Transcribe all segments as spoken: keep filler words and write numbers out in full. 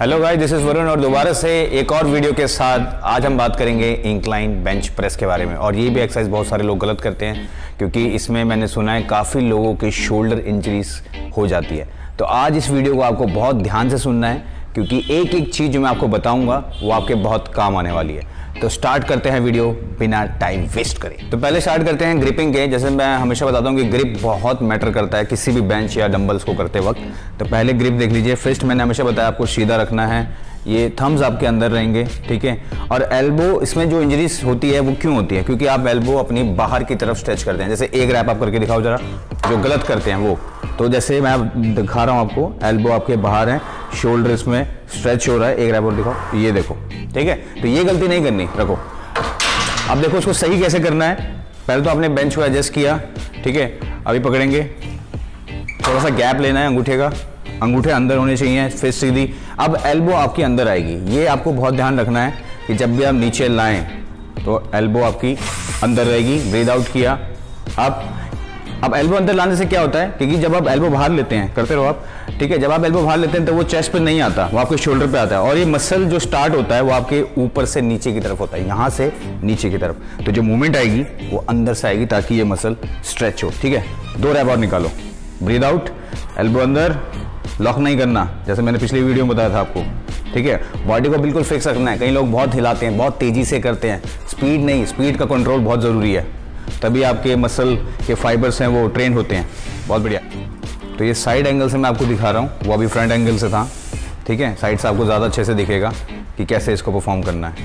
Hello guys, this is Varun और दोबारा से एक और वीडियो के साथ आज हम बात करेंगे इंक्लाइन बेंच प्रेस के बारे में। और ये भी एक्सरसाइज बहुत सारे लोग गलत करते हैं क्योंकि इसमें मैंने सुना है काफ़ी लोगों की शोल्डर इंजरीज हो जाती है। तो आज इस वीडियो को आपको बहुत ध्यान से सुनना है क्योंकि एक एक चीज़ जो मैं आपको बताऊंगा वो आपके बहुत काम आने वाली है। तो स्टार्ट करते हैं वीडियो बिना टाइम वेस्ट करें। तो पहले स्टार्ट करते हैं ग्रिपिंग के। जैसे मैं हमेशा बताता हूँ कि ग्रिप बहुत मैटर करता है किसी भी बेंच या डंबल्स को करते वक्त। तो पहले ग्रिप देख लीजिए। फिस्ट मैंने हमेशा बताया आपको सीधा रखना है, ये थम्स आपके अंदर रहेंगे, ठीक है। और एल्बो, इसमें जो इंजरीज होती है वो क्यों होती है? क्योंकि आप एल्बो अपनी बाहर की तरफ स्ट्रेच करते हैं। जैसे एक रैप आप करके दिखाओ जरा, जो गलत करते हैं वो। तो जैसे मैं दिखा रहा हूँ आपको, एल्बो आपके बाहर है, शोल्डर इसमें स्ट्रेच हो रहा है। एक रैप और दिखाओ, ये देखो, ठीक है। तो ये गलती नहीं करनी, रखो। अब देखो उसको सही कैसे करना है। पहले तो आपने बेंच को एडजस्ट किया, ठीक है। अभी पकड़ेंगे, थोड़ा सा गैप लेना है अंगूठे का, अंगूठे अंदर होने चाहिए, फिस्ट सीधी। अब एल्बो आपकी अंदर आएगी। ये आपको बहुत ध्यान रखना है कि जब भी आप नीचे लाएं तो एल्बो आपकी अंदर रहेगी। ब्रीद आउट किया। अब अब एल्बो अंदर लाने से क्या होता है, क्योंकि जब आप एल्बो बाहर लेते हैं, करते रहो आप, ठीक है। जब आप एल्बो बाहर लेते हैं तो वो चेस्ट पे नहीं आता, वो आपके शोल्डर पे आता है। और ये मसल जो स्टार्ट होता है वो आपके ऊपर से नीचे की तरफ होता है, यहाँ से नीचे की तरफ। तो जो मूवमेंट आएगी वो अंदर से आएगी ताकि ये मसल स्ट्रेच हो, ठीक है। दो रैप और निकालो। ब्रीद आउट, एल्बो अंदर, लॉक नहीं करना, जैसे मैंने पिछली वीडियो में बताया था आपको, ठीक है। बॉडी को बिल्कुल फिक्स रखना है। कई लोग बहुत हिलाते हैं, बहुत तेजी से करते हैं, स्पीड नहीं, स्पीड का कंट्रोल बहुत ज़रूरी है, तभी आपके मसल के फाइबर्स हैं वो ट्रेन होते हैं। बहुत बढ़िया। तो ये साइड एंगल से मैं आपको दिखा रहा हूँ, वो अभी फ्रंट एंगल से था, ठीक है। साइड से आपको ज़्यादा अच्छे से दिखेगा कि कैसे इसको परफॉर्म करना है।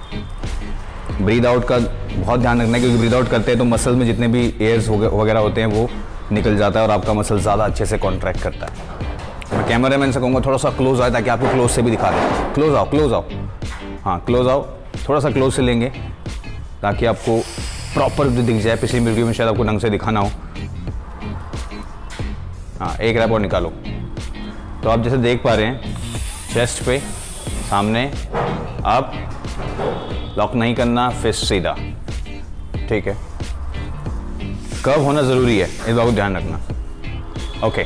ब्रीद आउट का बहुत ध्यान रखना है क्योंकि ब्रीद आउट करते हैं तो मसल में जितने भी एयर्स वगैरह होते हैं वो निकल जाता है और आपका मसल ज़्यादा अच्छे से कॉन्ट्रैक्ट करता है। मैं कैमरा मैन से कहूँगा थोड़ा सा क्लोज आए ताकि आपको क्लोज से भी दिखा दें। क्लोज आओ, क्लोज आओ, हाँ क्लोज आओ, थोड़ा सा क्लोज से लेंगे ताकि आपको प्रॉपर दिख जाए। पिछली वीडियो में शायद आपको ढंग से दिखाना हो। हाँ, एक रैप और निकालो। तो आप जैसे देख पा रहे हैं, चेस्ट पे सामने, अब लॉक नहीं करना, फिस्ट सीधा, ठीक है। कर्व होना जरूरी है, इस बात को ध्यान रखना। ओके,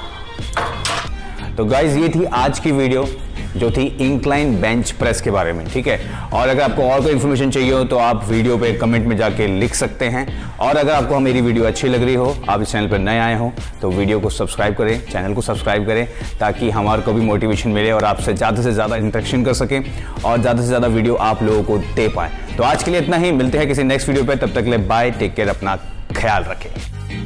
तो गाइज ये थी आज की वीडियो जो थी इंक्लाइन बेंच प्रेस के बारे में, ठीक है। और अगर आपको और कोई इन्फॉर्मेशन चाहिए हो तो आप वीडियो पे कमेंट में जाके लिख सकते हैं। और अगर आपको मेरी वीडियो अच्छी लग रही हो, आप इस चैनल पर नए आए हो, तो वीडियो को सब्सक्राइब करें, चैनल को सब्सक्राइब करें ताकि हमारे को भी मोटिवेशन मिले और आपसे ज़्यादा से ज़्यादा इंटरेक्शन कर सकें और ज़्यादा से ज़्यादा वीडियो आप लोगों को दे पाएँ। तो आज के लिए इतना ही, मिलते हैं किसी नेक्स्ट वीडियो पर। तब तक के लिए बाय, टेक केयर, अपना ख्याल रखें।